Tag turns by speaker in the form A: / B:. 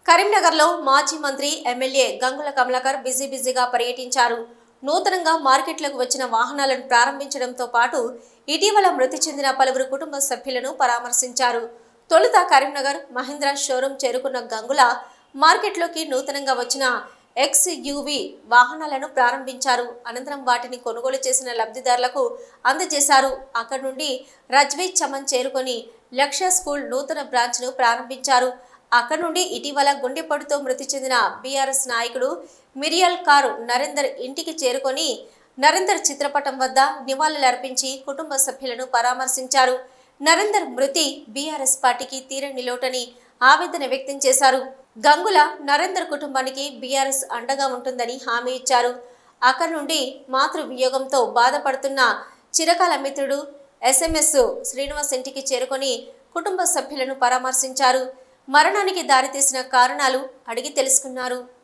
A: కరీంనగర్లో మాజీ మంత్రి ఎమ్మెల్యే గంగుల కమలాకర్ బిజీగా పర్యటించారు. నూతనంగా మార్కెట్లకు వచ్చిన వాహనాలను ప్రారంభించడంతో పాటు ఇటీవల మృతి చెందిన పలువురు కుటుంబ సభ్యులను పరామర్శించారు. తొలుత కరీంనగర్ మహీంద్రా షోరూం చేరుకున్న గంగుల మార్కెట్లోకి నూతనంగా వచ్చిన XUV వాహనాలను ప్రారంభించారు. అనంతరం వాటిని కొనుగోలు చేసిన లబ్ధిదారులకు అందజేశారు. అక్కడి నుండి రజ్వీ చమన్ చేరుకొని లక్ష్య స్కూల్ నూతన బ్రాంచ్ను ప్రారంభించారు. అక్కడి నుండి ఇటీవల గుండెపోటుతో మృతి చెందిన బీఆర్ఎస్ నాయకుడు మిరియల్ కారు నరేందర్ ఇంటికి చేరుకొని నరేందర్ చిత్రపటం వద్ద నివాళులర్పించి కుటుంబ సభ్యులను పరామర్శించారు. నరేందర్ మృతి బీఆర్ఎస్ పార్టీకి తీరని లోటని ఆవేదన వ్యక్తం చేశారు. గంగుల నరేందర్ కుటుంబానికి బీఆర్ఎస్ అండగా ఉంటుందని హామీ ఇచ్చారు. అక్కడి నుండి మాతృ వియోగంతో బాధపడుతున్న చిరకాల మిత్రుడు SMS శ్రీనివాస్ ఇంటికి చేరుకొని కుటుంబ సభ్యులను పరామర్శించారు. మరణానికి దారితీసిన కారణాలు అడిగి తెలుసుకున్నారు.